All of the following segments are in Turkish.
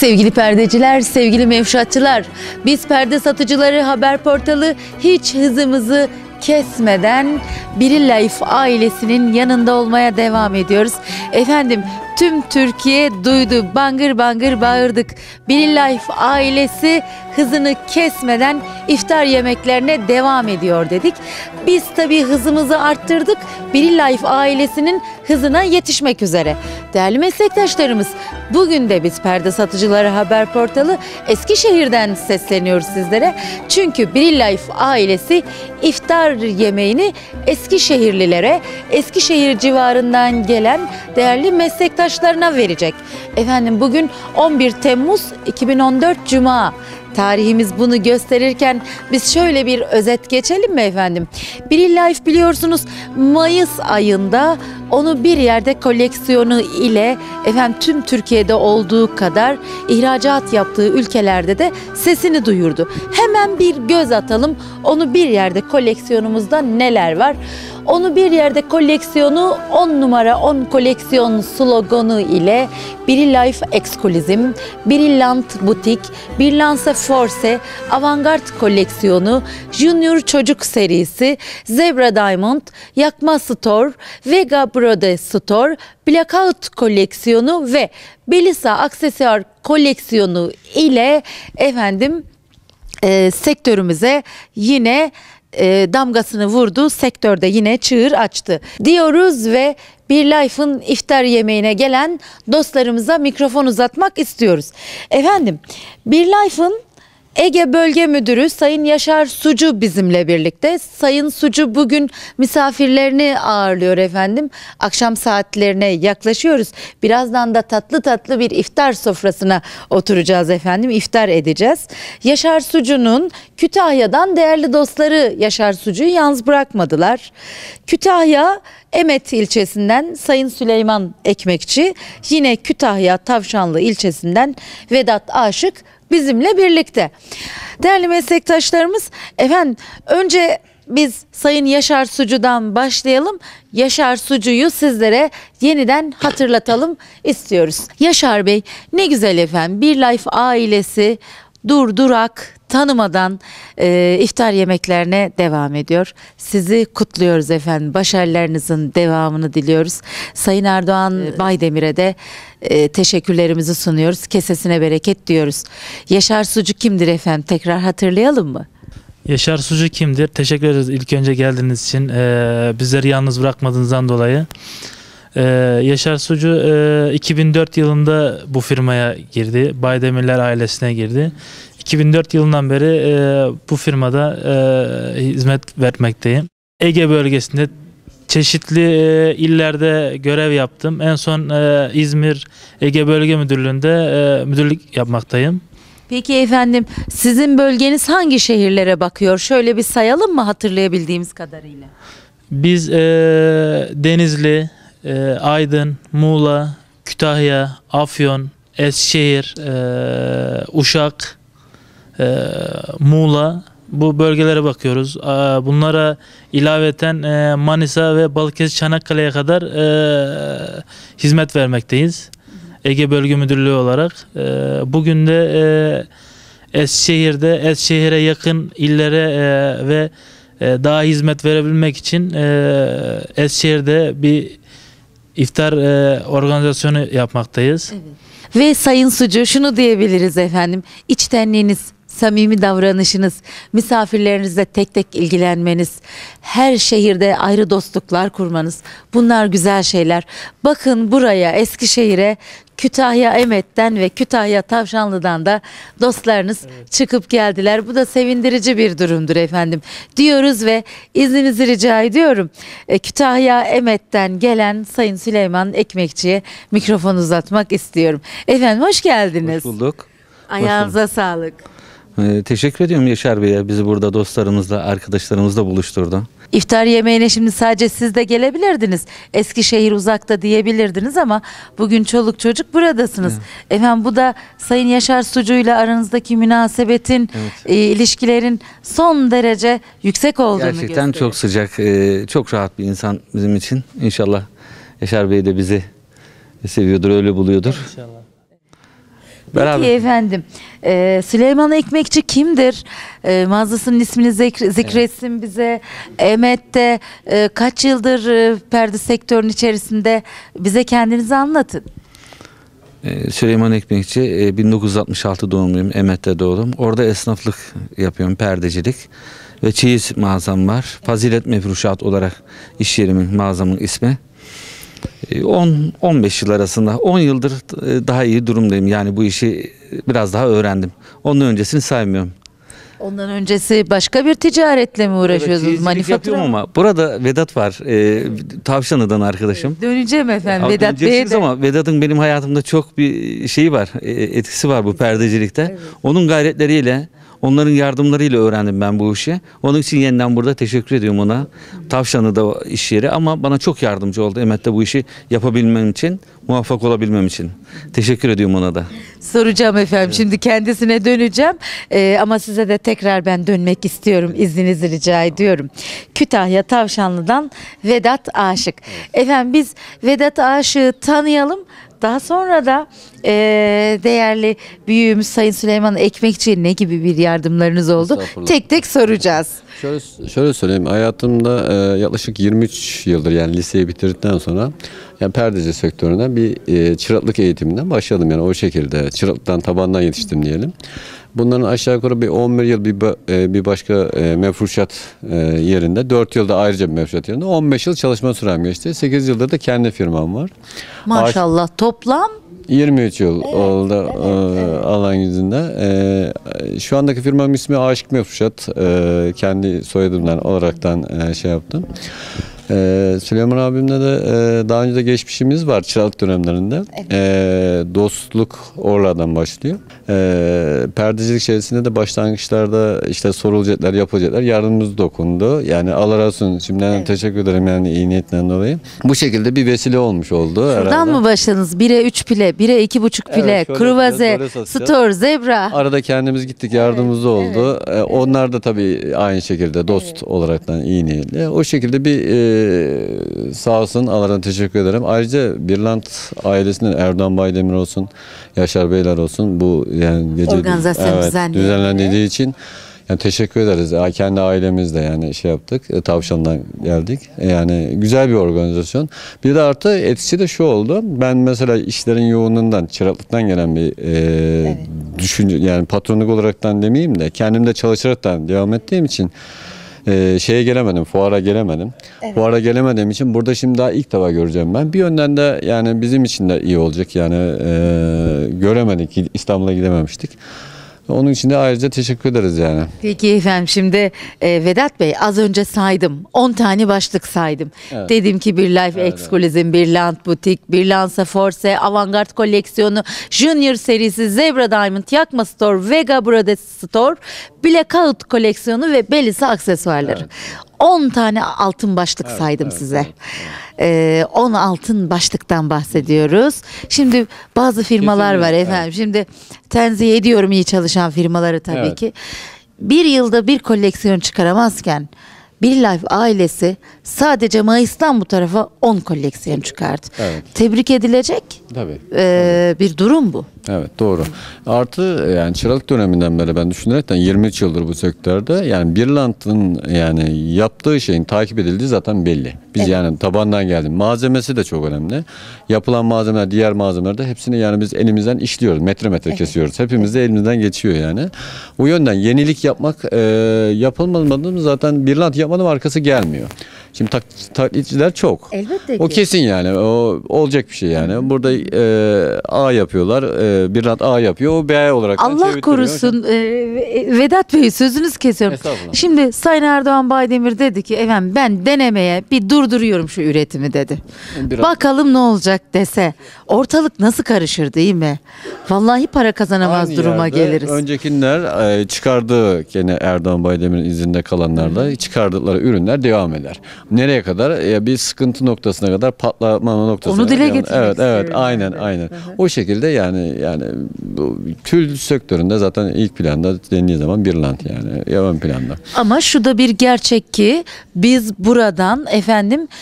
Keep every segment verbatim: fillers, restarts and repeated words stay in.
Sevgili perdeciler, sevgili mevşatçılar, biz Perde Satıcıları Haber Portalı hiç hızımızı kesmeden Biril Life ailesinin yanında olmaya devam ediyoruz. Efendim, tüm Türkiye duydu, bangır bangır bağırdık. Biril Life ailesi hızını kesmeden iftar yemeklerine devam ediyor dedik. Biz tabii hızımızı arttırdık. Biril Life ailesinin hızına yetişmek üzere. Değerli meslektaşlarımız, bugün de biz Perde Satıcıları Haber Portalı Eskişehir'den sesleniyoruz sizlere. Çünkü Biril Life ailesi iftar yemeğini Eskişehirlilere, Eskişehir civarından gelen değerli meslektaşlarına verecek. Efendim, bugün on bir Temmuz iki bin on dört Cuma. Tarihimiz bunu gösterirken biz şöyle bir özet geçelim mi efendim? Biril Life biliyorsunuz Mayıs ayında onu bir yerde koleksiyonu ile efendim tüm Türkiye'de olduğu kadar ihracat yaptığı ülkelerde de sesini duyurdu. Hemen bir göz atalım, onu bir yerde koleksiyonumuzda neler var? Onu bir yerde koleksiyonu on numara on koleksiyon sloganı ile Biril Life Exclusive, Brilliant Butik, Brilliance Force, Avantgard koleksiyonu, Junior Çocuk serisi, Zebra Diamond, Yakma Store, Vega Brode Store, Blackout koleksiyonu ve Belisa aksesuar koleksiyonu ile efendim e, sektörümüze yine E, damgasını vurdu. Sektörde yine çığır açtı diyoruz ve Bir Life'ın iftar yemeğine gelen dostlarımıza mikrofon uzatmak istiyoruz. Efendim, Bir Life'ın Ege Bölge Müdürü Sayın Yaşar Sucu bizimle birlikte. Sayın Sucu bugün misafirlerini ağırlıyor efendim. Akşam saatlerine yaklaşıyoruz. Birazdan da tatlı tatlı bir iftar sofrasına oturacağız efendim. İftar edeceğiz. Yaşar Sucu'nun Kütahya'dan değerli dostları Yaşar Sucu'yu yalnız bırakmadılar. Kütahya Emet ilçesinden Sayın Süleyman Ekmekçi, yine Kütahya Tavşanlı ilçesinden Vedat Aşık bizimle birlikte. Değerli meslektaşlarımız, efendim önce biz Sayın Yaşar Sucu'dan başlayalım. Yaşar Sucu'yu sizlere yeniden hatırlatalım istiyoruz. Yaşar Bey, ne güzel efendim, Bir Life ailesi dur durak tanımadan e, iftar yemeklerine devam ediyor. Sizi kutluyoruz efendim. Başarılarınızın devamını diliyoruz. Sayın Erdoğan Baydemir'e de e, teşekkürlerimizi sunuyoruz. Kesesine bereket diyoruz. Yaşar Sucu kimdir efendim? Tekrar hatırlayalım mı? Yaşar Sucu kimdir? Teşekkür ederiz ilk önce geldiğiniz için. Ee, bizleri yalnız bırakmadığınızdan dolayı. Ee, Yaşar Sucu e, iki bin dört yılında bu firmaya girdi. Baydemirler ailesine girdi. iki bin dört yılından beri e, bu firmada e, hizmet vermekteyim. Ege bölgesinde çeşitli e, illerde görev yaptım. En son e, İzmir Ege Bölge Müdürlüğü'nde e, müdürlük yapmaktayım. Peki efendim, sizin bölgeniz hangi şehirlere bakıyor? Şöyle bir sayalım mı hatırlayabildiğimiz kadarıyla? Biz e, Denizli, e, Aydın, Muğla, Kütahya, Afyon, Eskişehir, e, Uşak, e, Muğla, bu bölgelere bakıyoruz. E, bunlara ilaveten e, Manisa ve Balıkesir, Çanakkale'ye kadar e, hizmet vermekteyiz. Ege Bölge Müdürlüğü olarak. E, bugün de e, Eskişehir'de, Eskişehir'e yakın illere e, ve e, daha hizmet verebilmek için e, Eskişehir'de bir iftar e, organizasyonu yapmaktayız. Evet. Ve Sayın Sucu, şunu diyebiliriz efendim. İçtenliğiniz, samimi davranışınız, misafirlerinizle tek tek ilgilenmeniz, her şehirde ayrı dostluklar kurmanız, bunlar güzel şeyler. Bakın buraya, Eskişehir'e, Kütahya Emet'ten ve Kütahya Tavşanlı'dan da dostlarınız evet. çıkıp geldiler. Bu da sevindirici bir durumdur efendim diyoruz ve izninizi rica ediyorum. E, Kütahya Emet'ten gelen Sayın Süleyman Ekmekçi'ye mikrofon uzatmak istiyorum. Efendim, hoş geldiniz. Hoş bulduk. Ayağınıza hoş bulduk. sağlık. Ee, teşekkür ediyorum Yaşar Bey'e, bizi burada dostlarımızla, arkadaşlarımızla buluşturdu. İftar yemeğine şimdi sadece siz de gelebilirdiniz. Eskişehir uzakta diyebilirdiniz ama bugün çoluk çocuk buradasınız. Evet. Efendim, bu da Sayın Yaşar Sucu'yla aranızdaki münasebetin, evet. e, ilişkilerin son derece yüksek olduğunu Gerçekten gösteriyor. çok sıcak, e, çok rahat bir insan bizim için. İnşallah Yaşar Bey de bizi seviyordur, öyle buluyordur. İnşallah. Beraber. Peki efendim, e, Süleyman Ekmekçi kimdir? E, mağazasının ismini zikr- zikretsin bize. Emet'te e, kaç yıldır e, perde sektörünün içerisinde, bize kendinizi anlatın. Ee, Süleyman Ekmekçi, e, bin dokuz yüz altmış altı doğumluyum. Emet'te doğdum. Orada esnaflık yapıyorum, perdecilik. Ve çeyiz mağazam var. Fazilet Mefruşat olarak iş yerimin, mağazamın ismi. on on beş yıl arasında, on yıldır e, daha iyi durumdayım. Yani bu işi biraz daha öğrendim. Ondan öncesini saymıyorum. Ondan öncesi başka bir ticaretle mi Evet, uğraşıyorsunuz? çeyizcilik Manifatura yapıyorum mı? ama burada Vedat var. E, Tavşanlı'dan arkadaşım. Döneceğim efendim Abi Vedat Bey'e döneceksiniz de. ama Vedat'ın benim hayatımda çok bir şeyi var, e, etkisi var bu perdecilikte. Onun gayretleriyle, onların yardımlarıyla öğrendim ben bu işi. Onun için yeniden burada teşekkür ediyorum ona. Tavşanlı'da iş yeri ama bana çok yardımcı oldu Emet'te bu işi yapabilmem için, muvaffak olabilmem için. Teşekkür ediyorum ona da. Soracağım efendim. Şimdi kendisine döneceğim. Ee, ama size de tekrar ben dönmek istiyorum. İzninizi rica ediyorum. Kütahya Tavşanlı'dan Vedat Aşık. Efendim biz Vedat Aşık'ı tanıyalım. Daha sonra da e, değerli büyüğümüz Sayın Süleyman Ekmekçi'ye ne gibi bir yardımlarınız oldu? Estağfurullah. Tek tek soracağız. Şöyle, şöyle söyleyeyim, hayatımda e, yaklaşık yirmi üç yıldır, yani liseyi bitirdikten sonra yani perdeci sektörüne bir e, çıraklık eğitiminden başladım, yani o şekilde çıraklıktan tabandan yetiştim diyelim. Bunların aşağı yukarı bir on bir yıl bir, ba- e, bir başka e, mefruşat e, yerinde, dört yılda ayrıca bir mefruşat yerinde, on beş yıl çalışma sürem geçti. sekiz yıldır da kendi firmam var. Maşallah toplam yirmi üç yıl oldu e, alan yüzünde. E, şu andaki firmamın ismi Aşık Mefruşat. E, kendi soyadımdan olaraktan e, şey yaptım. E, Süleyman abimle de e, daha önce de geçmişimiz var çıralık dönemlerinde. E, dostluk oralardan başlıyor. E, perdecilik içerisinde de başlangıçlarda işte sorulacaklar, yapılacaklar, yardımımız dokundu. Yani Allah razı olsun. Şimdiden Evet. teşekkür ederim, yani iyi niyetten dolayı. Bu şekilde bir vesile olmuş oldu. Buradan herhalde. mı başladınız? bire üç pile, bire iki buçuk pile, Evet, şöyle kruvaze, yapacağız, böyle satacağız. store, zebra. Arada kendimiz gittik, yardımımız oldu. Ee, onlar da tabii aynı şekilde dost olaraktan iyi niyetli. O şekilde bir e, sağ olsun, Allah'a teşekkür ederim. Ayrıca Birland ailesinden Erdoğan Baydemir olsun, Yaşar Beyler olsun, bu yani gece Organizasyon evet, düzenleyenlere. düzenlendiği için yani teşekkür ederiz. Ya kendi ailemizle yani şey yaptık. E, Tavşan'dan geldik. E, yani güzel bir organizasyon. Bir de artı etkisi de şu oldu. Ben mesela işlerin yoğunluğundan, çıraklıktan gelen bir e, düşünce, yani patronluk olaraktan demeyeyim de kendimde çalışaraktan devam ettiğim için e, şeye gelemedim, fuara gelemedim. Fuara gelemediğim için burada şimdi daha ilk defa göreceğim ben. Bir yönden de yani bizim için de iyi olacak. Yani e, göremedik, İstanbul'a gidememiştik. Onun için de ayrıca teşekkür ederiz yani. Peki efendim, şimdi e, Vedat Bey, az önce saydım. on tane başlık saydım. Evet. Dedim ki bir Life Evet, Exclusive, bir Land Butik, bir Lanza Force, Avantgard koleksiyonu, Junior serisi, Zebra Diamond, Yakma Store, Vega Brothers Store, Blackout koleksiyonu ve Belisa aksesuarları. on tane altın başlık saydım size. Ee, on altın başlıktan bahsediyoruz. Şimdi bazı firmalar Kesinlikle, var efendim. Şimdi tenzih ediyorum iyi çalışan firmaları tabii Evet. ki. Bir yılda bir koleksiyon çıkaramazken Bir Life ailesi sadece Mayıs'tan bu tarafa on koleksiyon çıkardı. Evet. Tebrik edilecek Tabii. e, bir durum bu. Evet, doğru. Artı yani çıralık döneminden beri ben düşünerekten yirmi üç yıldır bu sektörde, yani Birland'ın yani yaptığı şeyin takip edildiği zaten belli. Biz Evet. yani tabandan geldim. Malzemesi de çok önemli. Yapılan malzemeler, diğer malzemeler de hepsini yani biz elimizden işliyoruz. Metre metre kesiyoruz. Hepimiz de elimizden geçiyor yani. O yönden yenilik yapmak e, yapılmadı mı zaten Birland yapmadım arkası gelmiyor. Şimdi tak, taklitçiler çok. Elbette O ki. kesin yani. O olacak bir şey yani. Burada e, A yapıyorlar. E, Birland A yapıyor. O B olarak Allah korusun e, Vedat Bey, sözünüzü kesiyorum. Estağfurullah. Şimdi Sayın Erdoğan Baydemir dedi ki efendim ben denemeye bir durduruyorum şu üretimi dedi. Biraz- Bakalım ne olacak dese ortalık nasıl karışır değil mi? Vallahi para kazanamaz Aynı duruma yerde geliriz. Öncekiler e, çıkardığı, gene Erdoğan Baydemir'in izinde kalanlarla çıkardıkları ürünler devam eder. Nereye kadar? E, bir sıkıntı noktasına kadar, patlama noktasına Onu dile kadar. getirmek Evet, evet, istiyorum aynen, ben de. aynen. O şekilde yani yani bu tül sektöründe zaten ilk planda dendiği zaman Birland yani ön planda. Ama şu da bir gerçek ki biz buradan efendim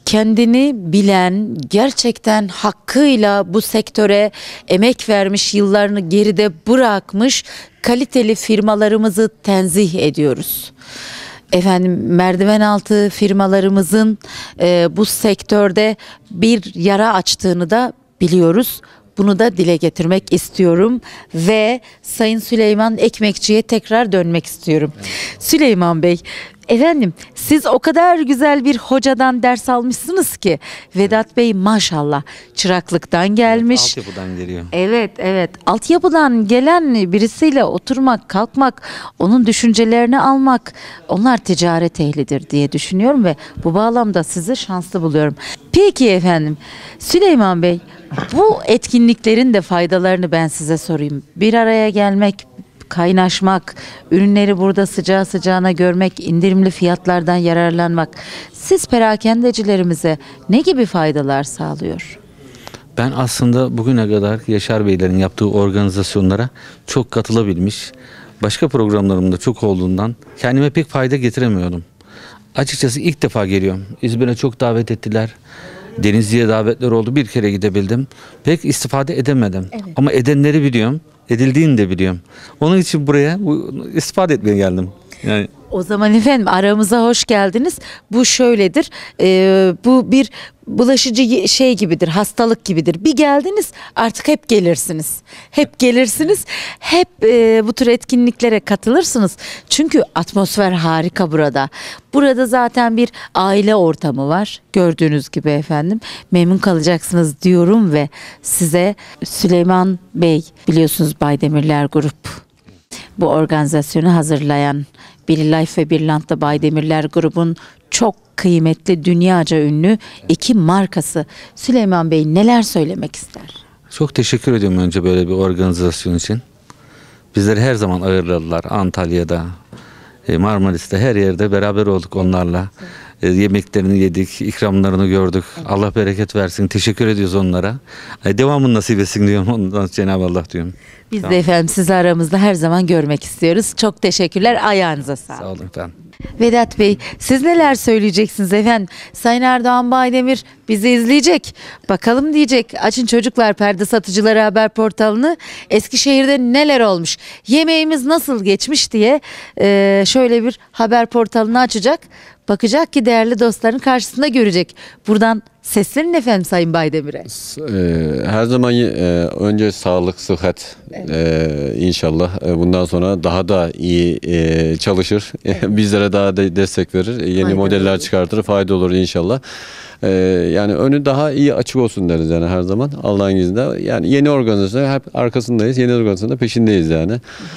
kendini bilen, gerçekten hakkıyla bu sektöre emek vermiş, yıllarını geride bırakmış kaliteli firmalarımızı tenzih ediyoruz. Efendim, merdiven altı firmalarımızın e, bu sektörde bir yara açtığını da biliyoruz. Bunu da dile getirmek istiyorum ve Sayın Süleyman Ekmekçi'ye tekrar dönmek istiyorum. Evet. Süleyman Bey, efendim siz o kadar güzel bir hocadan ders almışsınız ki, Vedat Bey maşallah çıraklıktan gelmiş. Evet, altyapıdan geliyor. Evet, evet. Altyapıdan gelen birisiyle oturmak, kalkmak, onun düşüncelerini almak, onlar ticaret ehlidir diye düşünüyorum ve bu bağlamda sizi şanslı buluyorum. Peki efendim, Süleyman Bey, bu etkinliklerin de faydalarını ben size sorayım. Bir araya gelmek, kaynaşmak, ürünleri burada sıcağı sıcağına görmek, indirimli fiyatlardan yararlanmak, siz perakendecilerimize ne gibi faydalar sağlıyor? Ben aslında bugüne kadar Yaşar Beylerin yaptığı organizasyonlara çok katılabilmiş, başka programlarımda çok olduğundan kendime pek fayda getiremiyordum. Açıkçası ilk defa geliyorum. İzmir'e çok davet ettiler. Denizli'ye davetler oldu. Bir kere gidebildim. Pek istifade edemedim. Evet. Ama edenleri biliyorum. Edildiğini de biliyorum. Onun için buraya bu, istifade etmeye geldim. Yani. O zaman efendim aramıza hoş geldiniz. Bu şöyledir. E, bu bir bulaşıcı şey gibidir, hastalık gibidir. Bir geldiniz, artık hep gelirsiniz. Hep gelirsiniz. Hep e, bu tür etkinliklere katılırsınız. Çünkü atmosfer harika burada. Burada zaten bir aile ortamı var. Gördüğünüz gibi efendim. Memnun kalacaksınız diyorum ve size Süleyman Bey, biliyorsunuz Baydemirler Grup bu organizasyonu hazırlayan, Birlife ve Birland'da Baydemirler Grubun çok kıymetli, dünyaca ünlü iki markası. Süleyman Bey neler söylemek ister? Çok teşekkür ediyorum önce böyle bir organizasyon için. Bizleri her zaman ağırladılar. Antalya'da, Marmaris'te, her yerde beraber olduk onlarla. Evet. Yemeklerini yedik, ikramlarını gördük. Evet. Allah bereket versin. Teşekkür ediyoruz onlara. Devamını nasip etsin diyorum. Ondan Cenab-ı Allah diyorum. Biz tamam. de efendim sizi aramızda her zaman görmek istiyoruz. Çok teşekkürler. Ayağınıza sağlık. Sağ olun efendim. Vedat Bey, siz neler söyleyeceksiniz efendim? Sayın Erdoğan Baydemir bizi izleyecek. Bakalım diyecek. Açın çocuklar perde satıcıları haber portalını. Eskişehir'de neler olmuş? Yemeğimiz nasıl geçmiş diye e, şöyle bir haber portalını açacak. Bakacak ki değerli dostların karşısında görecek. Buradan seslenin efendim Sayın Baydemir'e. Her zaman önce sağlık, sıhhat, evet. inşallah bundan sonra daha da iyi çalışır. Evet. Bizlere daha da destek verir. Yeni fayda modeller olur. Çıkartır. Fayda olur inşallah. Yani önü daha iyi açık olsun deriz yani her zaman Allah'ın izniyle. Yani yeni organizasyonda hep arkasındayız. Yeni organizasyonda peşindeyiz yani.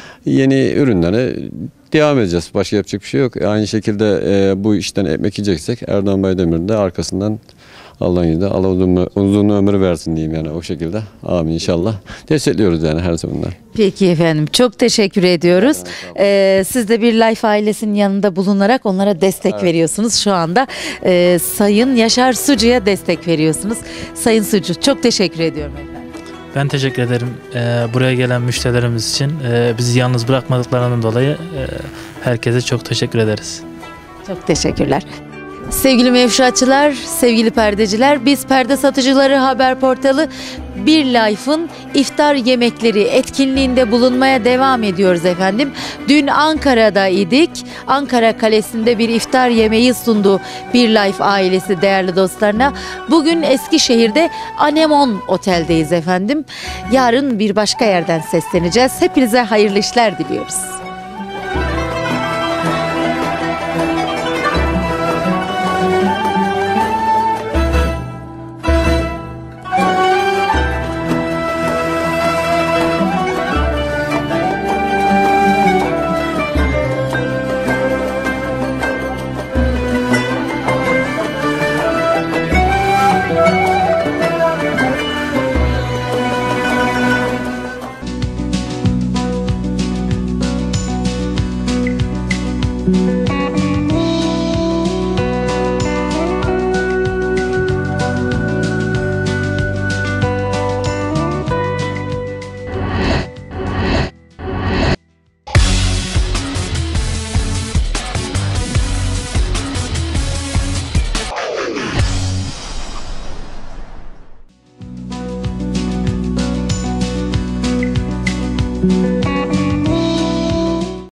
Yeni ürünlere devam edeceğiz. Başka yapacak bir şey yok. Aynı şekilde e, bu işten ekmek yiyeceksek Erdoğan Baydemir'in de arkasından Allah'ın izniyle Allah uzun, uzun ömür versin diyeyim yani o şekilde. Amin inşallah. Destekliyoruz yani her zaman. Peki efendim. Çok teşekkür ediyoruz. Ee, siz de Birlife ailesinin yanında bulunarak onlara destek evet. veriyorsunuz. Şu anda e, Sayın Yaşar Sucu'ya destek veriyorsunuz. Sayın Sucu çok teşekkür ediyorum efendim. Ben teşekkür ederim ee, buraya gelen müşterilerimiz için. Ee, bizi yalnız bırakmadıklarından dolayı e, herkese çok teşekkür ederiz. Çok teşekkürler. Sevgili mevşatçılar, sevgili perdeciler, biz Perde Satıcıları Haber Portalı Birlife'ın iftar yemekleri etkinliğinde bulunmaya devam ediyoruz efendim. Dün Ankara'da idik. Ankara Kalesi'nde bir iftar yemeği sundu Birlife ailesi değerli dostlarına. Bugün Eskişehir'de Anemon Otel'deyiz efendim. Yarın bir başka yerden sesleneceğiz. Hepinize hayırlı işler diliyoruz.